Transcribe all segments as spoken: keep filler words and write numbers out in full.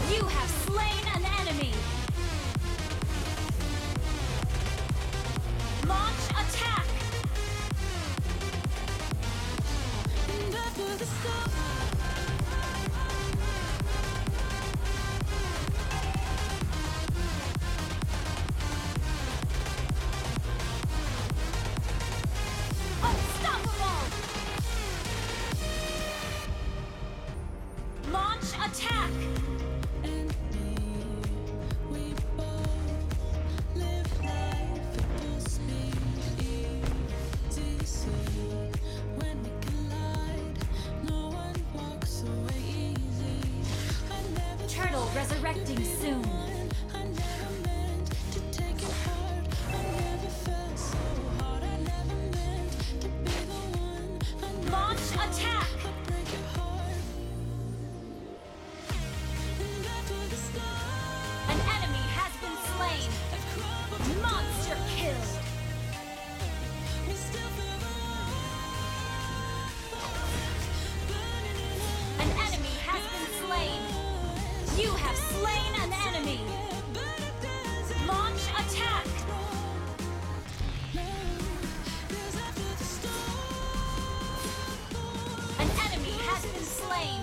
You have slain an enemy! Launch attack! And after the storm, Unstoppable! Launch attack! and me, we both live life at full speed. Easy to see when we collide. No one walks away easy. I never Turtle thought resurrecting you'd be the soon. one. I never meant to take it hard. I never felt so hard. I never meant to be the one. I never Launch thought attack! I'd break your heart. And after the storm, An enemy has been slain! I crumble to Monster kill! dust. We still feel the warmth burning in us. An enemy has been slain! You have slain an enemy! But it doesn't Launch attack! matter, 'cause after the storm, An enemy has been slain!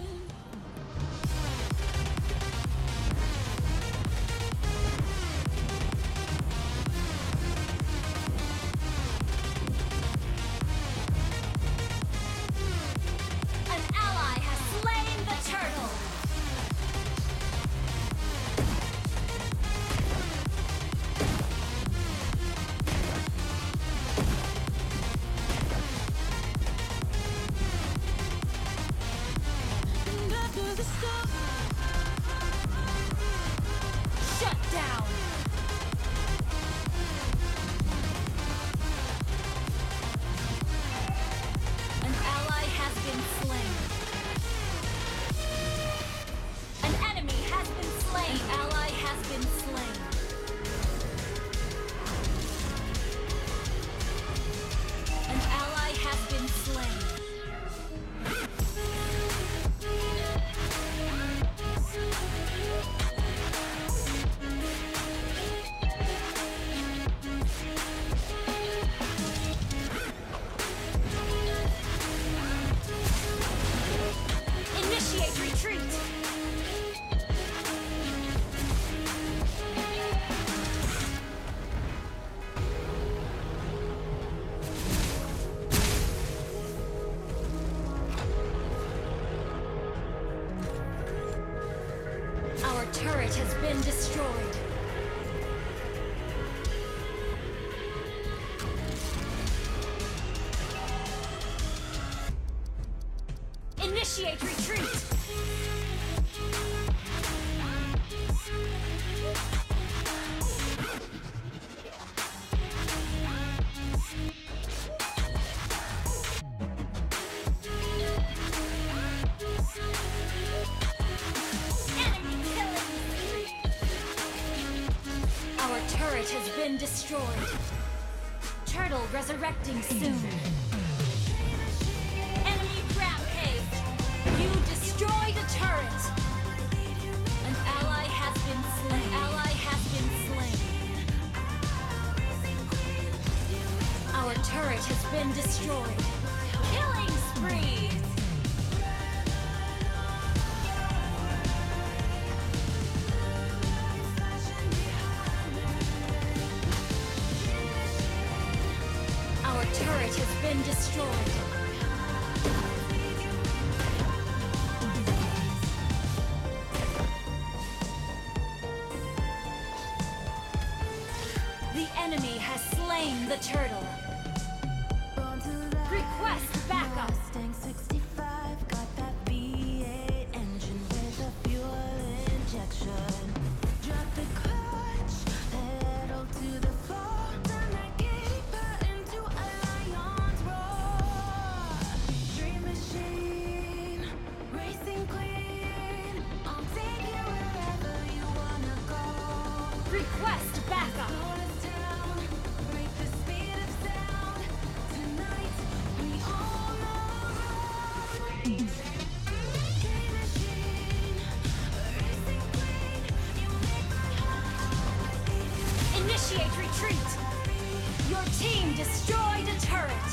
An ally has slain the turtle! and after the storm, Shut down! An ally has been slain. An enemy has been slain. An ally has been slain. An ally has been slain. Initiate retreat! Our turret has been destroyed. Initiate retreat! Enemy killing spree! Our turret has been destroyed. Turtle resurrecting soon. Enemy rampage! You destroy the turret! An ally has been slain. An ally has been slain. Our turret has been destroyed. Killing spree! Our turret has been destroyed. The enemy has slain the turtle. Request backup. Mustang sixty-five, got that V eight engine with a fuel injection. Drop the clutch, pedal to the floor, turn that keeper into a lion's roar. Dream machine, racing queen, I'll take you wherever you wanna go. Request backup. Slow us down, break the speed of sound. Tonight we all know. Dream machine, racing Initiate retreat. Your team destroyed a turret.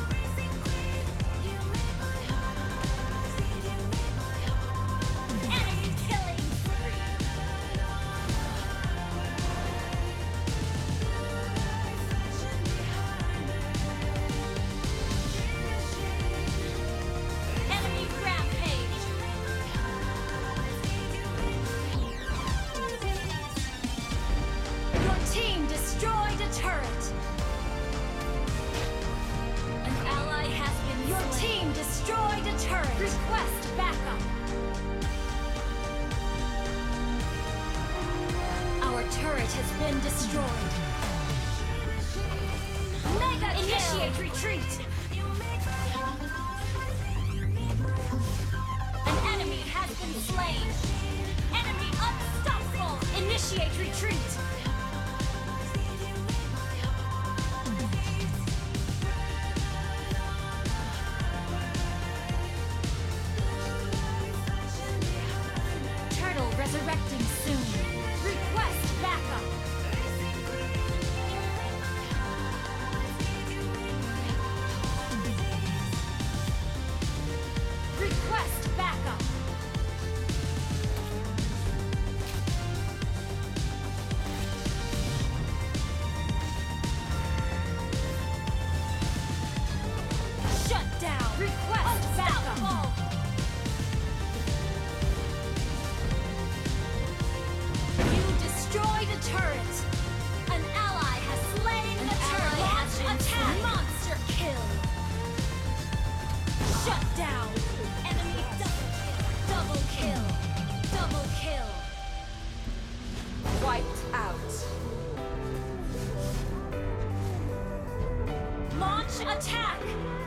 Enemy killing spree. Enemy rampage. Your team destroyed a turret. An ally has been Your slain. Team destroyed a turret. Request backup. Our turret has been destroyed. Mega kill. Initiate retreat. An enemy has been slain. Enemy unstoppable. Initiate retreat. Turtle resurrecting soon. Request backup. Request backup. Shut down. Request backup. You destroyed a turret. An ally has slain the turret. Launch attack. Monster kill. Shut down. Enemy double kill. Double kill. Double kill. Wiped out. Launch attack.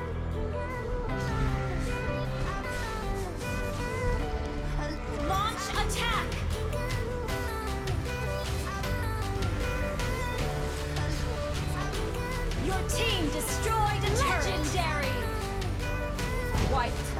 Launch attack. Your team destroyed a turret. Legendary. Wiped